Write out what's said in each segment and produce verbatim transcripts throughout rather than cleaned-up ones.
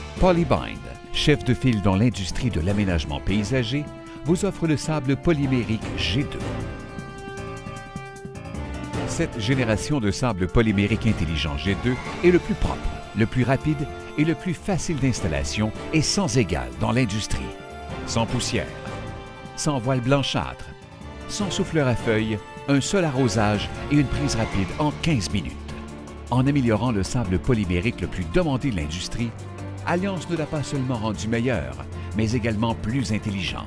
Polybind, chef de file dans l'industrie de l'aménagement paysager, vous offre le sable polymérique G deux. Cette génération de sable polymérique intelligent G deux est le plus propre, le plus rapide et le plus facile d'installation et sans égal dans l'industrie. Sans poussière, sans voile blanchâtre, sans souffleur à feuilles, un seul arrosage et une prise rapide en quinze minutes. En améliorant le sable polymérique le plus demandé de l'industrie, Alliance ne l'a pas seulement rendu meilleur, mais également plus intelligent.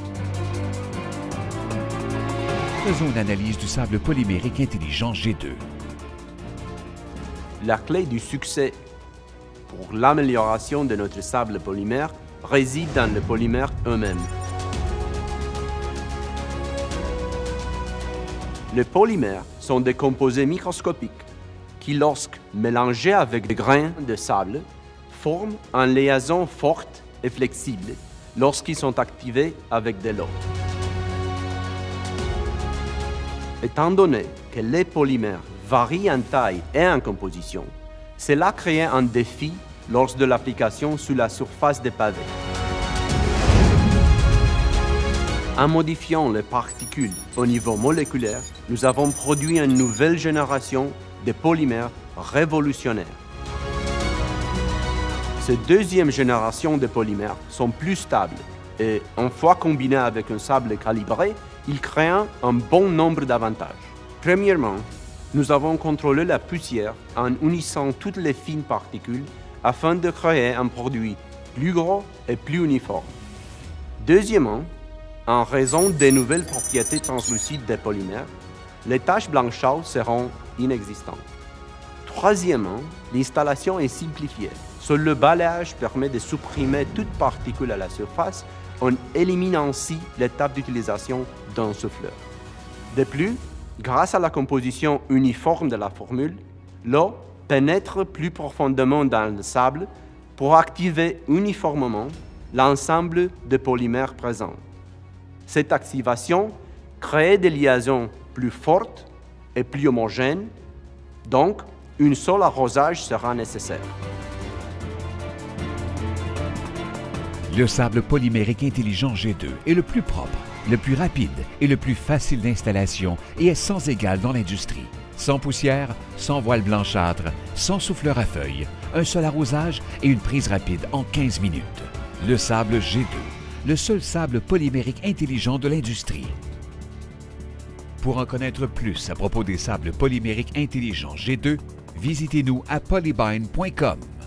Faisons une analyse du sable polymérique intelligent G deux. La clé du succès pour l'amélioration de notre sable polymère réside dans les polymères eux-mêmes. Les polymères sont des composés microscopiques qui, lorsque mélangés avec des grains de sable, forment une liaison forte et flexible lorsqu'ils sont activés avec de l'eau. Étant donné que les polymères varient en taille et en composition, cela crée un défi lors de l'application sur la surface des pavés. En modifiant les particules au niveau moléculaire, nous avons produit une nouvelle génération de polymères révolutionnaires. Ces deuxième génération de polymères sont plus stables et, une fois combinés avec un sable calibré, ils créent un bon nombre d'avantages. Premièrement, nous avons contrôlé la poussière en unissant toutes les fines particules afin de créer un produit plus gros et plus uniforme. Deuxièmement, en raison des nouvelles propriétés translucides des polymères, les taches blanchâtres seront inexistantes. Troisièmement, l'installation est simplifiée. Seul le balayage permet de supprimer toute particule à la surface en éliminant ainsi l'étape d'utilisation d'un souffleur. De plus, grâce à la composition uniforme de la formule, l'eau pénètre plus profondément dans le sable pour activer uniformément l'ensemble des polymères présents. Cette activation crée des liaisons plus fortes et plus homogènes, donc un seul arrosage sera nécessaire. Le sable polymérique intelligent G deux est le plus propre, le plus rapide et le plus facile d'installation et est sans égal dans l'industrie. Sans poussière, sans voile blanchâtre, sans souffleur à feuilles, un seul arrosage et une prise rapide en quinze minutes. Le sable G deux, le seul sable polymérique intelligent de l'industrie. Pour en connaître plus à propos des sables polymériques intelligents G deux, visitez-nous à polybind point com.